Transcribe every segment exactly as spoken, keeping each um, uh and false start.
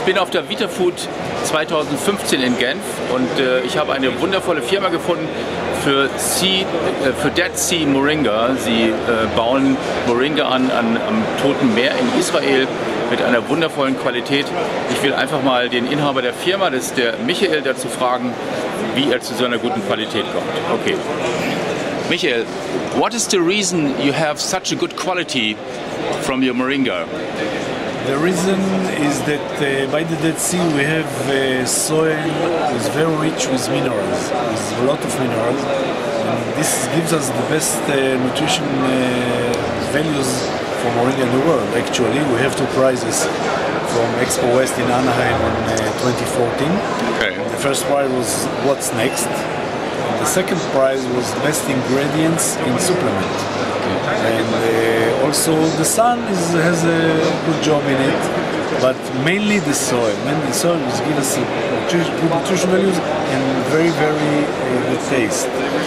bin auf der Vitafood zweitausendfünfzehn in Genf und äh, ich habe eine wundervolle Firma gefunden für, sea, äh, für Dead Sea Moringa. Sie äh, bauen Moringa an, an am Toten Meer in Israel mit einer wundervollen Qualität. Ich will einfach mal den Inhaber der Firma, das ist der Michael, dazu fragen, wie er zu so einer guten Qualität kommt. Okay. Michael, what is the reason you have such a good quality from your Moringa? The reason is that uh, by the Dead Sea we have uh, soil is very rich with minerals, with a lot of minerals, and this gives us the best uh, nutrition uh, values for Moringa in the world. Actually, we have two prizes from Expo West in Anaheim in uh, twenty fourteen. Okay. The first prize was What's Next. The second prize was Best Ingredients in Supplement. And uh, also the sun is, has a good job in it, but mainly the soil. Mainly the soil will give us nutrition, good nutrition values and very, very uh, good taste.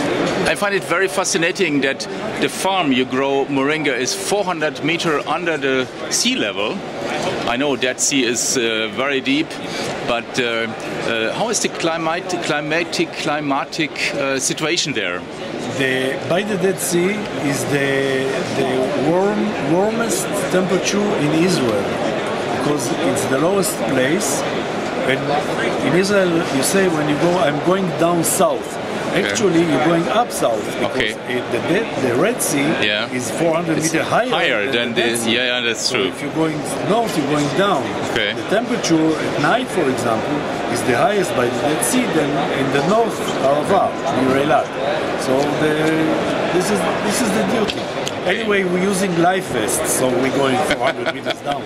I find it very fascinating that the farm you grow Moringa is four hundred meters under the sea level. I know Dead Sea is uh, very deep, but uh, uh, how is the climatic, climatic, climatic uh, situation there? The, by the Dead Sea is the, the warm, warmest temperature in Israel, because it's the lowest place. And in Israel, you say when you go, I'm going down south. Actually, you're going up south because okay. it, the, the Red Sea yeah. is four hundred it's meters higher, higher than, than the the. Yeah, yeah, that's so true. if you're going north, you're going down. Okay. The temperature at night, for example, is the highest by the Dead Sea than in the north Arava, near Eilat. So the, this is this is the duty. Anyway, we're using life vests, so we're going four hundred meters down.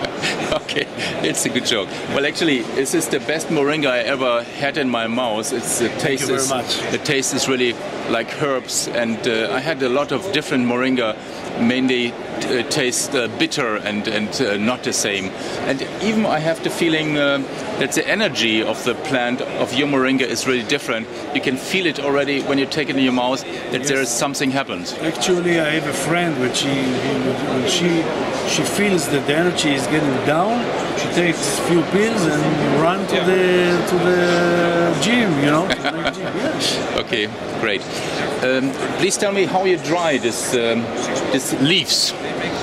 Okay, it's a good joke. Well, actually, this is the best Moringa I ever had in my mouth. It's the taste Thank you is very much. the taste is really like herbs, and uh, I had a lot of different Moringa, mainly uh, taste uh, bitter and and uh, not the same. And even I have the feeling uh, that the energy of the plant of your Moringa is really different. You can feel it already when you take it in your mouth that Yes. there is something happened. Actually, I have a friend when she when she she feels that the energy is getting down. She takes a few pills and run to Yeah. the to the gym. You know. To the gym. Yes. Okay, great. Um, please tell me how you dry this um, this leaves.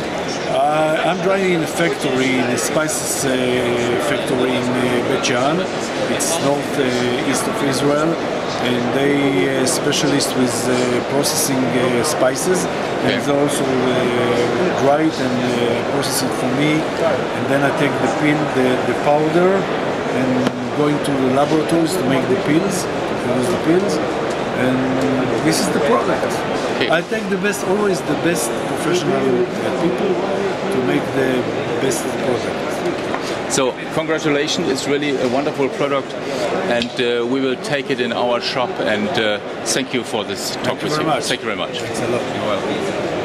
Uh, I'm drying in a factory, in a spices uh, factory in uh, Bet Shean. It's north uh, east of Israel, and they uh, specialist with uh, processing uh, spices. And Okay. they also uh, dry it and uh, process it for me. And then I take the pin, the, the powder, and going to the laboratories to make the pills, to produce the pills. And this is the product. Okay. I take the best, always the best professional uh, people to make the best product. So congratulations, it's really a wonderful product, and uh, we will take it in our shop, and uh, thank you for this talk Thank you with very you. much. Thank you very much. Thanks a lot. You're welcome.